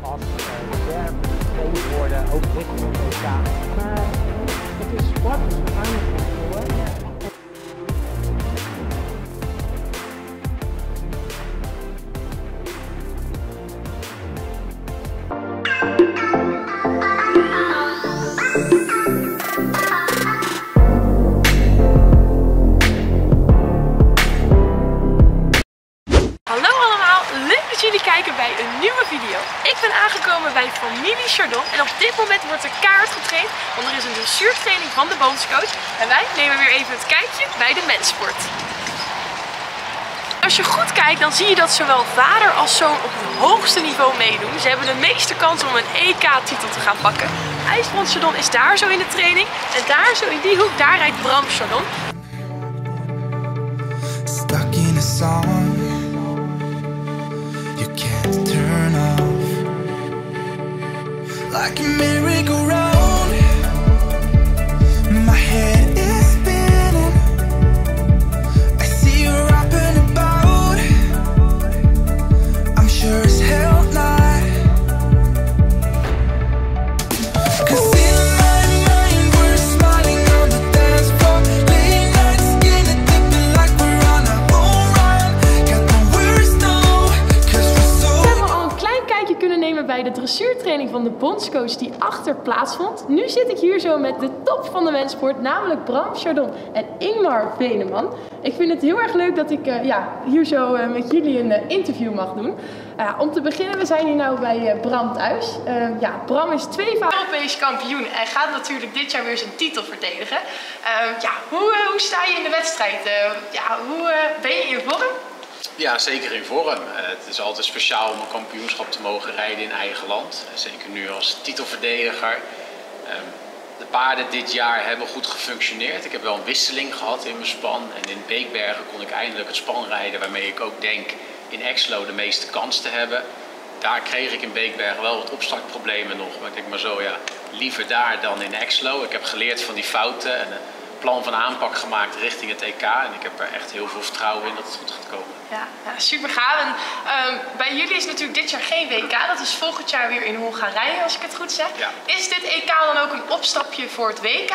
als reserve getraind worden, ook richting het EK. Maar het is sport, dus we gaan het voor. Kijken bij een nieuwe video. Ik ben aangekomen bij familie Chardon en op dit moment wordt er kaart getraind, want er is een dressuurtraining van de bondscoach en wij nemen weer even het kijkje bij de menssport. Als je goed kijkt, dan zie je dat zowel vader als zoon op het hoogste niveau meedoen. Ze hebben de meeste kans om een EK-titel te gaan pakken. IJsbrand Chardon is daar zo in de training en daar zo in die hoek, daar rijdt Bram Chardon. Stuck in a song. Turn off like a merry-go-round. My head is spinning. I see you up and about. I'm sure as hell not. 'Cause in my mind we're smiling on the dance floor. Late nights in it dipping like we're on a home run. Got the worst now, 'cause we're so. Kunnen nemen bij de dressuurtraining van de bondscoach die achter plaatsvond. Nu zit ik hier zo met de top van de menssport, namelijk Bram Chardon en Ingmar Veneman. Ik vind het heel erg leuk dat ik hier zo met jullie een interview mag doen. Om te beginnen, we zijn hier nou bij Bram thuis. Bram is tweevoudig Europees kampioen en gaat natuurlijk dit jaar weer zijn titel verdedigen. Hoe sta je in de wedstrijd? Hoe ben je in vorm? Ja, zeker in vorm. Het is altijd speciaal om een kampioenschap te mogen rijden in eigen land. Zeker nu als titelverdediger. De paarden dit jaar hebben goed gefunctioneerd. Ik heb wel een wisseling gehad in mijn span. En in Beekbergen kon ik eindelijk het span rijden waarmee ik ook denk in Exlo de meeste kans te hebben. Daar kreeg ik in Beekbergen wel wat opstartproblemen nog. Maar ik denk maar zo, liever daar dan in Exlo. Ik heb geleerd van die fouten en plan van aanpak gemaakt richting het EK en ik heb er echt heel veel vertrouwen in dat het goed gaat komen. Ja, super gaaf. En bij jullie is natuurlijk dit jaar geen WK, dat is volgend jaar weer in Hongarije als ik het goed zeg. Ja. Is dit EK dan ook een opstapje voor het WK?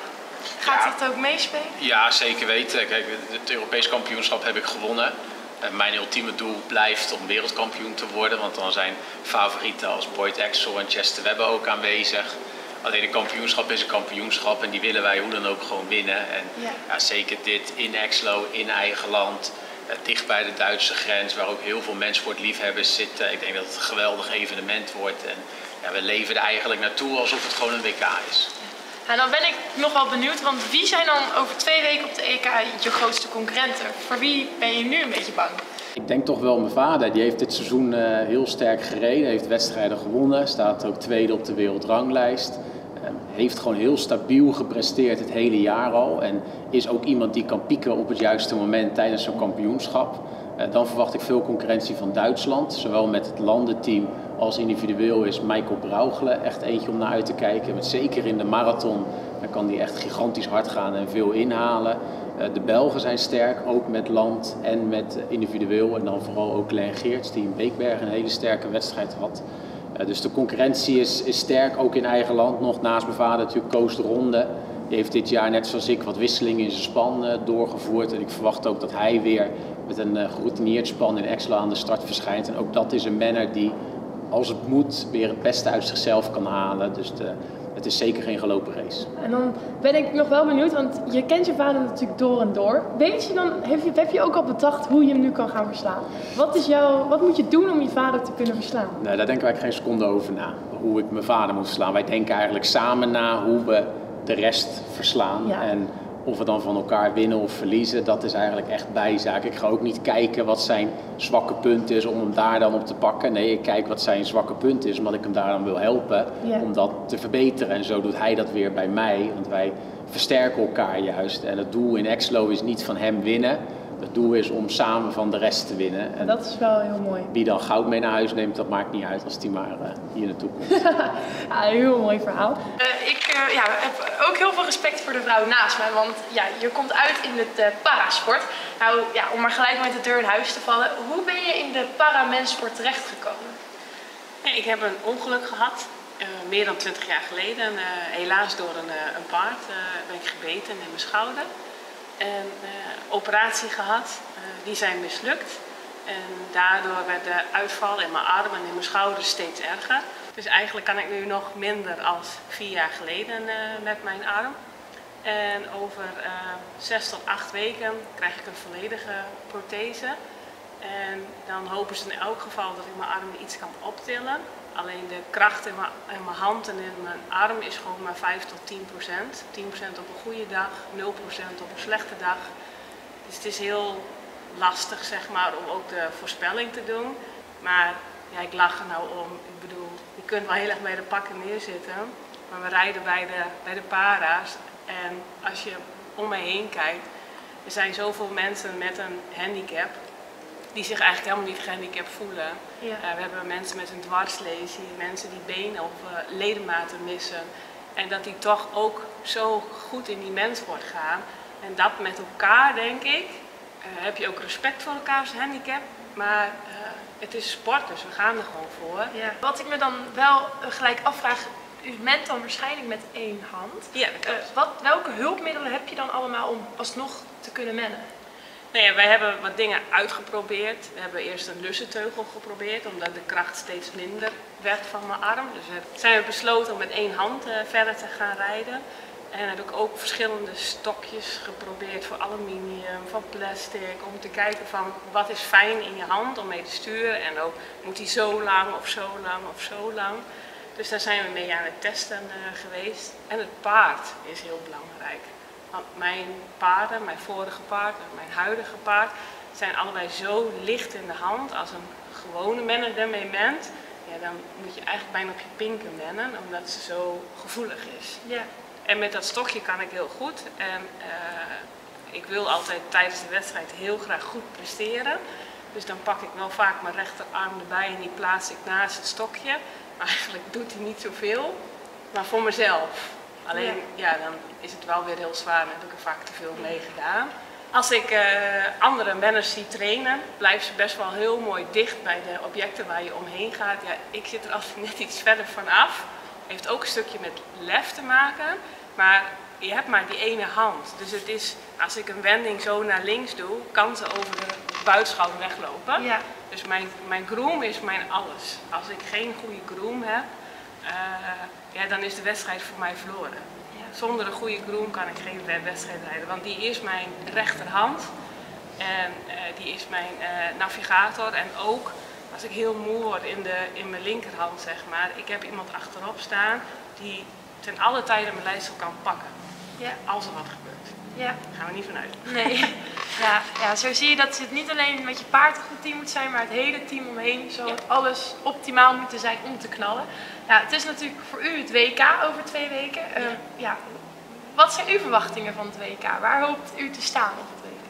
Gaat dat ook meespelen? Ja, zeker weten. Kijk, het Europees kampioenschap heb ik gewonnen. Mijn ultieme doel blijft om wereldkampioen te worden, want dan zijn favorieten als Boyd Exel en Chester Webbe ook aanwezig. Alleen een kampioenschap is een kampioenschap en die willen wij hoe dan ook gewoon winnen. En zeker dit in Exlo, in eigen land, dicht bij de Duitse grens, waar ook heel veel menssportliefhebbers zitten. Ik denk dat het een geweldig evenement wordt en we leven er eigenlijk naartoe alsof het gewoon een WK is. En dan ben ik nog wel benieuwd, want wie zijn dan over 2 weken op de EK je grootste concurrenten? Voor wie ben je nu een beetje bang? Ik denk toch wel mijn vader. Die heeft dit seizoen heel sterk gereden, heeft wedstrijden gewonnen, staat ook tweede op de wereldranglijst. Heeft gewoon heel stabiel gepresteerd het hele jaar al en is ook iemand die kan pieken op het juiste moment tijdens zo'n kampioenschap. Dan verwacht ik veel concurrentie van Duitsland, zowel met het landenteam als individueel is Michael Brauchelen echt eentje om naar uit te kijken. Met zeker in de marathon, dan kan die echt gigantisch hard gaan en veel inhalen. De Belgen zijn sterk, ook met land en met individueel en dan vooral ook Len Geerts die in Beekbergen een hele sterke wedstrijd had. Dus de concurrentie is sterk, ook in eigen land. Nog naast mijn vader natuurlijk Koos de Ronde. Die heeft dit jaar net zoals ik wat wisselingen in zijn span doorgevoerd. En ik verwacht ook dat hij weer met een geroutineerd span in Exlo aan de start verschijnt. En ook dat is een manner die, als het moet, weer het beste uit zichzelf kan halen. Dus het is zeker geen gelopen race. En dan ben ik nog wel benieuwd, want je kent je vader natuurlijk door en door. Weet je dan, heb je ook al bedacht hoe je hem nu kan gaan verslaan? Wat moet je doen om je vader te kunnen verslaan? Nee, daar denken wij geen seconde over na. Hoe ik mijn vader moet verslaan. Wij denken eigenlijk samen na hoe we de rest verslaan. Ja. En of we dan van elkaar winnen of verliezen, dat is eigenlijk echt bijzaak. Ik ga ook niet kijken wat zijn zwakke punt is om hem daar dan op te pakken. Nee, ik kijk wat zijn zwakke punt is, omdat ik hem daar dan wil helpen om dat te verbeteren. En zo doet hij dat weer bij mij, want wij versterken elkaar juist. En het doel in Exlo is niet van hem winnen. Het doel is om samen van de rest te winnen. En dat is wel heel mooi. Wie dan goud mee naar huis neemt, dat maakt niet uit als die maar hier naartoe komt. Ja, een heel mooi verhaal. Ik heb ook heel veel respect voor de vrouw naast mij, want je komt uit in het parasport. Nou ja, om maar gelijk met de deur in huis te vallen. Hoe ben je in de paramenssport terechtgekomen? Ik heb een ongeluk gehad, meer dan 20 jaar geleden. Helaas door een paard ben ik gebeten in mijn schouder. En operatie gehad, die zijn mislukt. En daardoor werd de uitval in mijn arm en in mijn schouder steeds erger. Dus eigenlijk kan ik nu nog minder als 4 jaar geleden met mijn arm. En over 6 tot 8 weken krijg ik een volledige prothese. En dan hopen ze in elk geval dat ik mijn arm iets kan optillen. Alleen de kracht in mijn hand en in mijn arm is gewoon maar 5 tot 10%. 10% op een goede dag, 0% op een slechte dag. Dus het is heel lastig, zeg maar, om ook de voorspelling te doen. Maar ja, ik lach er nou om. Ik bedoel, je kunt wel heel erg bij de pakken neerzitten. Maar we rijden bij de para's. En als je om me heen kijkt, er zijn zoveel mensen met een handicap die zich eigenlijk helemaal niet gehandicapt voelen. Ja. We hebben mensen met een dwarslesie, mensen die benen of ledematen missen. En dat die toch ook zo goed in die menssport gaan. En dat met elkaar, denk ik, heb je ook respect voor elkaars handicap. Maar het is sport, dus we gaan er gewoon voor. Ja. Wat ik me dan wel gelijk afvraag, u bent dan waarschijnlijk met 1 hand. Ja, dat klopt. Welke hulpmiddelen heb je dan allemaal om alsnog te kunnen mennen? Nee, wij hebben wat dingen uitgeprobeerd. We hebben eerst een lussenteugel geprobeerd, omdat de kracht steeds minder werd van mijn arm. Dus zijn we besloten om met 1 hand verder te gaan rijden. En heb ik ook verschillende stokjes geprobeerd voor aluminium, van plastic. Om te kijken van wat is fijn in je hand om mee te sturen. En ook moet die zo lang of zo lang of zo lang. Dus daar zijn we mee aan het testen geweest. En het paard is heel belangrijk. Want mijn paarden, mijn vorige paard en mijn huidige paard, zijn allebei zo licht in de hand. Als een gewone menner ermee ment, ja, dan moet je eigenlijk bijna op je pinken mennen, omdat ze zo gevoelig is. Ja. En met dat stokje kan ik heel goed. En ik wil altijd tijdens de wedstrijd heel graag goed presteren. Dus dan pak ik wel vaak mijn rechterarm erbij en die plaats ik naast het stokje. Maar eigenlijk doet hij niet zoveel, maar voor mezelf. Alleen, ja, dan is het wel weer heel zwaar en heb ik er vaak te veel mee gedaan. Als ik andere menners zie trainen, blijven ze best wel heel mooi dicht bij de objecten waar je omheen gaat. Ja, ik zit er altijd net iets verder vanaf. Heeft ook een stukje met lef te maken, maar je hebt maar die ene hand. Dus het is, als ik een wending zo naar links doe, kan ze over de buitenschouder weglopen. Ja. Dus mijn groom is mijn alles. Als ik geen goede groom heb, ja, dan is de wedstrijd voor mij verloren. Ja. Zonder een goede groom kan ik geen wedstrijd rijden, want die is mijn rechterhand en die is mijn navigator. En ook als ik heel moe word in mijn linkerhand, zeg maar, ik heb iemand achterop staan die ten alle tijde mijn leidsel kan pakken. Ja. Als er wat gebeurt. Ja. Daar gaan we niet vanuit. Nee. Ja, zo zie je dat het niet alleen met je paard een goed team moet zijn, maar het hele team omheen. Zo het alles optimaal moet zijn om te knallen. Ja, het is natuurlijk voor u het WK over 2 weken. Ja, wat zijn uw verwachtingen van het WK? Waar hoopt u te staan op het WK?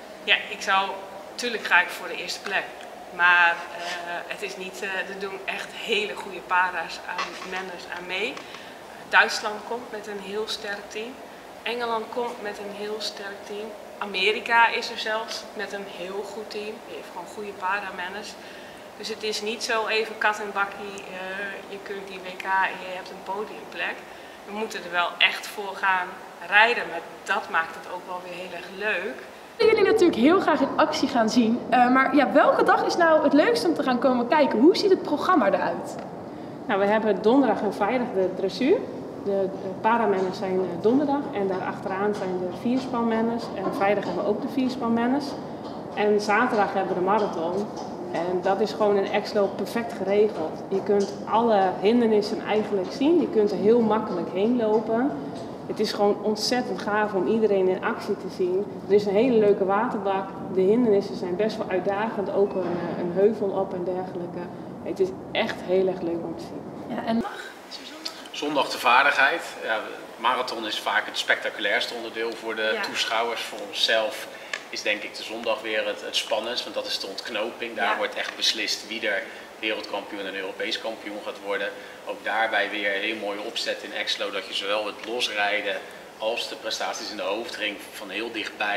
Ja, natuurlijk ga ik voor de eerste plek. Maar het is niet, er doen echt hele goede para's aan menners aan mee. Duitsland komt met een heel sterk team. Engeland komt met een heel sterk team. Amerika is er zelfs met een heel goed team. Die heeft gewoon goede paramenners. Dus het is niet zo even kat en bakkie, je kunt die WK en je hebt een podiumplek. We moeten er wel echt voor gaan rijden, maar dat maakt het ook wel weer heel erg leuk. Jullie natuurlijk heel graag in actie gaan zien. Maar ja, welke dag is nou het leukst om te gaan komen kijken? Hoe ziet het programma eruit? Nou, we hebben donderdag en vrijdag de dressuur. De paramenners zijn donderdag en daarachteraan zijn de vierspanmenners. En vrijdag hebben we ook de vierspanmenners. En zaterdag hebben we de marathon. En dat is gewoon in Exlo perfect geregeld. Je kunt alle hindernissen eigenlijk zien. Je kunt er heel makkelijk heen lopen. Het is gewoon ontzettend gaaf om iedereen in actie te zien. Er is een hele leuke waterbak. De hindernissen zijn best wel uitdagend. Ook een heuvel op en dergelijke. Het is echt heel erg leuk om te zien. Ja, en Zondag de vaardigheid. Ja, marathon is vaak het spectaculairste onderdeel voor de toeschouwers. Voor onszelf is denk ik de zondag weer het spannendst, want dat is de ontknoping. Daar wordt echt beslist wie er wereldkampioen en Europees kampioen gaat worden. Ook daarbij weer een heel mooie opzet in Exlo, dat je zowel het losrijden als de prestaties in de hoofdring van heel dichtbij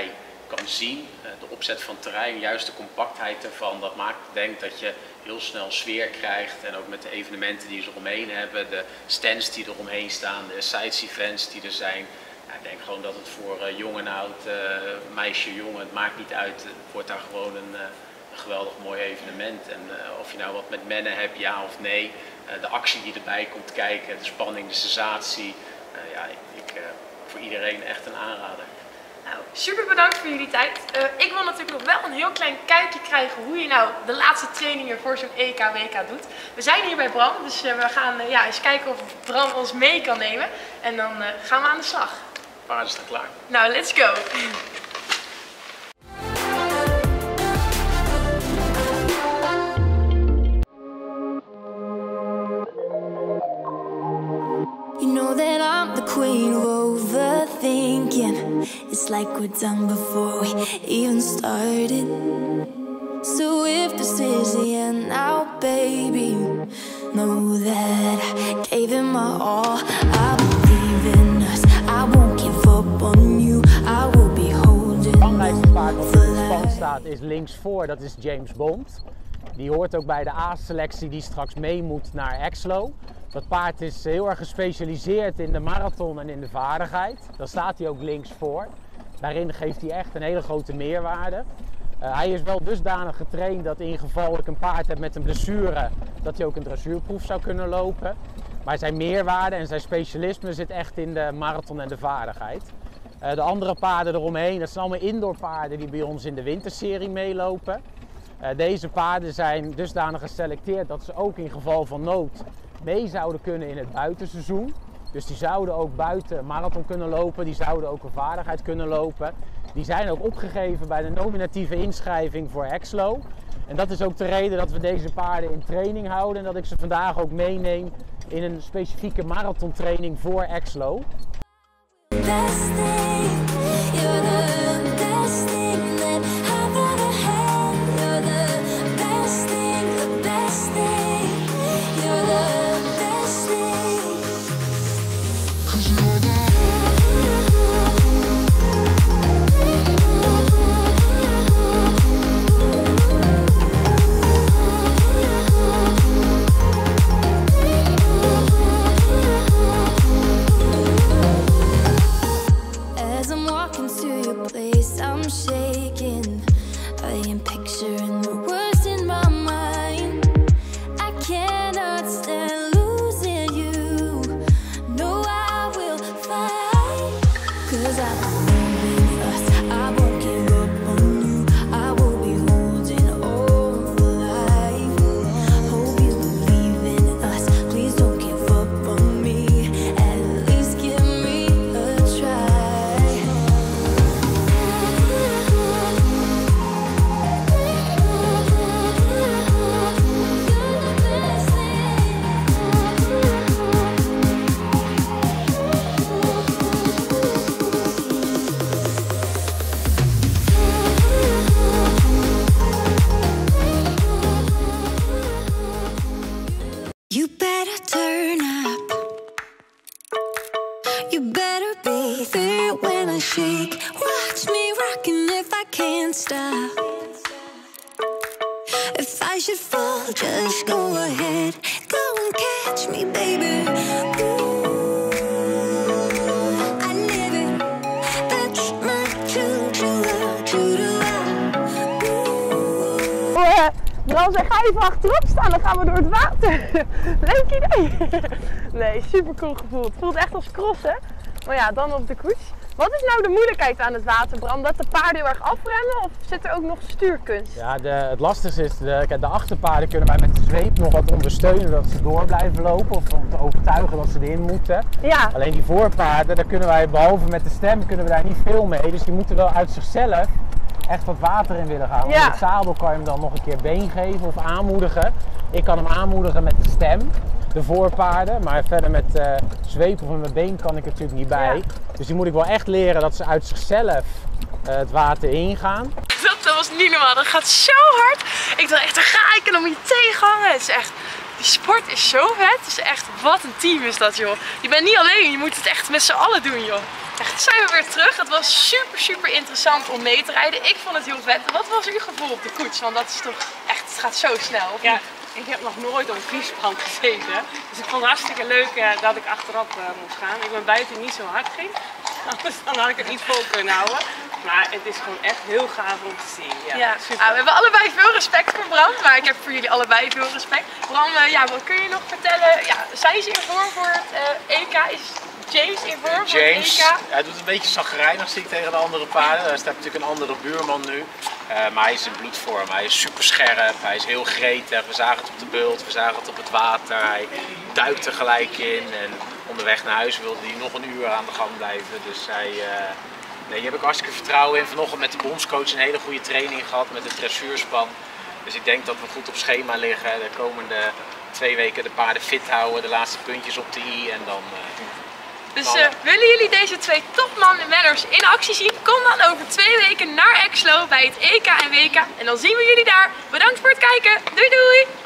kan zien. De opzet van het terrein, juist de compactheid ervan, dat maakt denk dat je heel snel sfeer krijgt. En ook met de evenementen die ze eromheen hebben, de stands die eromheen staan, de sites events die er zijn. Ja, ik denk gewoon dat het voor jong en oud, meisje, jongen, het maakt niet uit. Het wordt daar gewoon een geweldig mooi evenement. En of je nou wat met mennen hebt, ja of nee. De actie die erbij komt kijken, de spanning, de sensatie. Ja, voor iedereen echt een aanrader. Nou, super bedankt voor jullie tijd. Ik wil natuurlijk nog wel een heel klein kijkje krijgen hoe je nou de laatste trainingen voor zo'n EK-WK doet. We zijn hier bij Bram, dus we gaan eens kijken of Bram ons mee kan nemen. En dan gaan we aan de slag. Paarden staan klaar. Nou, let's go! You know that I'm the queen of overthinking. It's like we're done before we even started. So if this is the end now, baby, know that I gave it my all. I believe in us, I won't give up on you. I will be holding Het belangrijkste paard wat for in het span life. staat is linksvoor, dat is James Bond. Die hoort ook bij de A-selectie die straks mee moet naar Exlo. Dat paard is heel erg gespecialiseerd in de marathon en in de vaardigheid. Daar staat hij ook links voor. Daarin geeft hij echt een hele grote meerwaarde. Hij is wel dusdanig getraind dat in geval ik een paard heb met een blessure, dat hij ook een dressuurproef zou kunnen lopen. Maar zijn meerwaarde en zijn specialisme zit echt in de marathon en de vaardigheid. De andere paarden eromheen, dat zijn allemaal indoorpaarden die bij ons in de winterserie meelopen. Deze paarden zijn dusdanig geselecteerd dat ze ook in geval van nood mee zouden kunnen in het buitenseizoen. Dus die zouden ook buiten marathon kunnen lopen, die zouden ook een vaardigheid kunnen lopen. Die zijn ook opgegeven bij de nominatieve inschrijving voor Exlo. En dat is ook de reden dat we deze paarden in training houden en dat ik ze vandaag ook meeneem in een specifieke marathontraining voor Exlo. Best thing, you're the best thing that I've ever had. You're the best thing, the best thing. You're the best thing. 'Cause you're the As I'm walking to your place, I'm shaking. I am picturing the words in my mind. I cannot stand losing you. No, I will fight. 'Cause I believe in us. I won't give up on you. I will be holding on for life. Hope you believe in us. Please don't give up on me. At least give me a try. You better turn up. You better be there when I shake. Watch me rocking if I can't stop. If I should fall, just go ahead. Go and catch me, baby. Ooh, I live it. That's my Bram zei, ga even achterop staan, dan gaan we door het water. Leuk idee. Nee, super cool gevoel. Het voelt echt als crossen. Maar ja, dan op de koets. Wat is nou de moeilijkheid aan het water, Bram? Dat de paarden heel erg afremmen of zit er ook nog stuurkunst? Ja, het lastigste is, de achterpaarden kunnen wij met de zweep nog wat ondersteunen dat ze door blijven lopen of om te overtuigen dat ze erin moeten. Ja. Alleen die voorpaarden, daar kunnen wij behalve met de stem kunnen we daar niet veel mee. Dus die moeten wel uit zichzelf echt wat water in willen gaan. Ja. Met het zadel kan je hem dan nog een keer been geven of aanmoedigen. Ik kan hem aanmoedigen met de stem, de voorpaarden, maar verder met zweep of met mijn been kan ik er natuurlijk niet bij. Ja. Dus die moet ik wel echt leren dat ze uit zichzelf het water ingaan. Dat was niet normaal, dat gaat zo hard. Ik dacht echt, daar ga ik en dan moet je tegenhangen. Het is echt, die sport is zo vet. Het is echt, wat een team is dat, joh. Je bent niet alleen, je moet het echt met z'n allen doen, joh. Echt, zijn we weer terug. Het was super interessant om mee te rijden. Ik vond het heel vet. Wat was uw gevoel op de koets? Want dat is toch echt, het gaat zo snel. Of Ja, niet? ik heb nog nooit op een fietsbank gezeten. Dus ik vond het hartstikke leuk dat ik achterop moest gaan. Ik ben blij dat het niet zo hard ging. Anders dan had ik het niet vol kunnen houden. Maar het is gewoon echt heel gaaf om te zien. Ja, super. We hebben allebei veel respect voor Bram, maar ik heb voor jullie allebei veel respect. Bram, wat kun je nog vertellen? Ja, zijn ze in vorm voor het EK? Is James in vorm voor het EK? Hij doet een beetje chagrijnig, zie ik, tegen de andere paarden. Daar staat natuurlijk een andere buurman nu. Maar hij is in bloedvorm. Hij is super scherp, hij is heel gretig. We zagen het op de bult, we zagen het op het water. Hij duikt er gelijk in en onderweg naar huis wilde hij nog een uur aan de gang blijven. Dus hier heb ik hartstikke vertrouwen in. Vanochtend met de bondscoach een hele goede training gehad met de dressuurspan. Dus ik denk dat we goed op schema liggen. De komende 2 weken de paarden fit houden, de laatste puntjes op de i en dan... Dus willen jullie deze 2 topman-manners in actie zien? Kom dan over 2 weken naar Exlo bij het EK en WK. En dan zien we jullie daar. Bedankt voor het kijken. Doei doei!